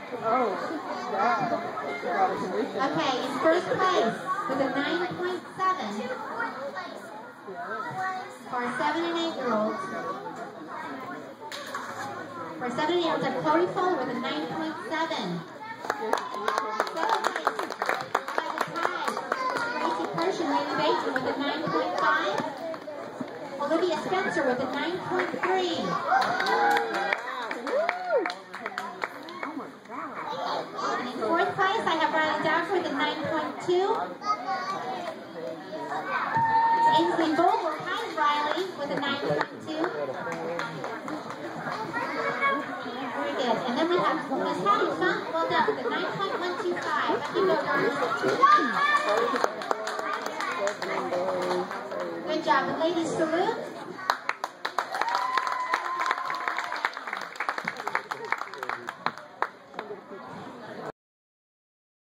Okay, in first place with a 9.7 for 7 and 8-year-olds. For 7 and 8-year-olds, are Chloe Fuller with a 9.7. Second place by the tie, Gracie Kirsch and Lady Bateson with a 9.5. Olivia Spencer with a 9.3. And in fourth place, I have Riley Dowd with a 9.2. Ainsley Vogel ties Riley with a 9.2. Very good. And then we have Miss Hattie Funk, well done, with a 9.125. Let me go, darling. Good job. And ladies, salute.